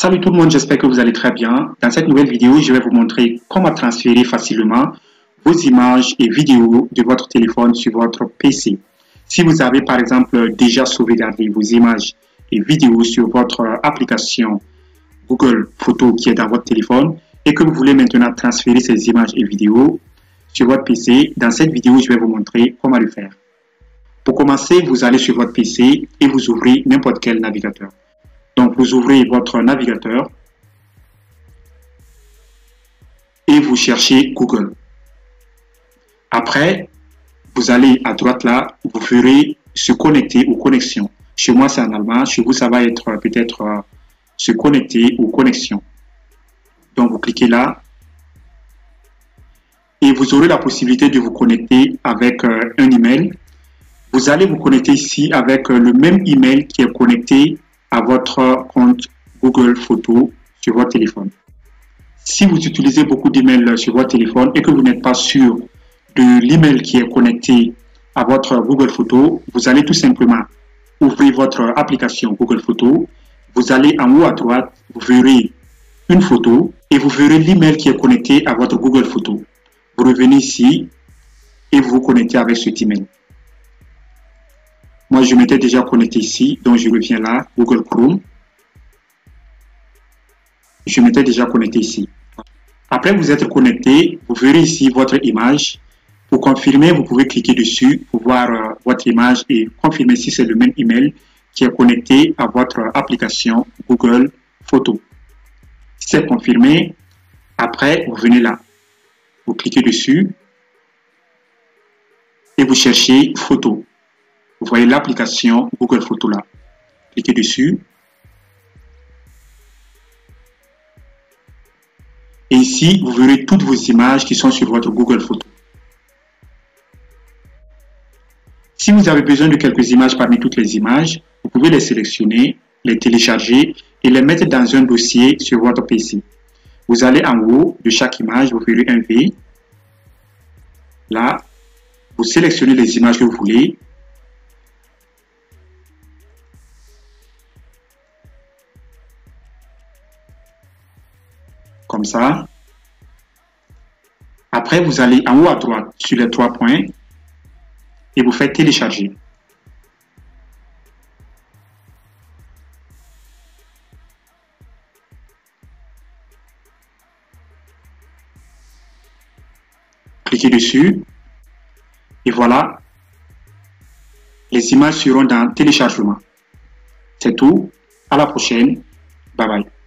Salut tout le monde, j'espère que vous allez très bien. Dans cette nouvelle vidéo, je vais vous montrer comment transférer facilement vos images et vidéos de votre téléphone sur votre PC. Si vous avez par exemple déjà sauvegardé vos images et vidéos sur votre application Google Photos qui est dans votre téléphone et que vous voulez maintenant transférer ces images et vidéos sur votre PC, dans cette vidéo, je vais vous montrer comment le faire. Pour commencer, vous allez sur votre PC et vous ouvrez n'importe quel navigateur. Donc, vous ouvrez votre navigateur et vous cherchez Google. Après, vous allez à droite là, vous ferez se connecter aux connexions. Chez moi, c'est en allemand. Chez vous, ça va être peut-être se connecter aux connexions. Donc, vous cliquez là et vous aurez la possibilité de vous connecter avec un email. Vous allez vous connecter ici avec le même email qui est connecté à votre compte Google Photos sur votre téléphone. Si vous utilisez beaucoup d'emails sur votre téléphone et que vous n'êtes pas sûr de l'email qui est connecté à votre Google Photos, vous allez tout simplement ouvrir votre application Google Photos. Vous allez en haut à droite, vous verrez une photo et vous verrez l'email qui est connecté à votre Google Photos. Vous revenez ici et vous vous connectez avec cet email. Moi, je m'étais déjà connecté ici, donc je reviens là, Google Chrome. Je m'étais déjà connecté ici. Après vous êtes connecté, vous verrez ici votre image. Pour confirmer, vous pouvez cliquer dessus pour voir votre image et confirmer si c'est le même email qui est connecté à votre application Google Photos. Si c'est confirmé, après vous venez là. Vous cliquez dessus et vous cherchez Photos. Vous voyez l'application Google Photos là. Cliquez dessus. Et ici, vous verrez toutes vos images qui sont sur votre Google Photos. Si vous avez besoin de quelques images parmi toutes les images, vous pouvez les sélectionner, les télécharger et les mettre dans un dossier sur votre PC. Vous allez en haut de chaque image, vous verrez un V. Là, vous sélectionnez les images que vous voulez. Comme ça. Après, vous allez en haut à droite sur les 3 points et vous faites télécharger. Cliquez dessus et voilà, les images seront dans téléchargement. C'est tout. À la prochaine. Bye bye.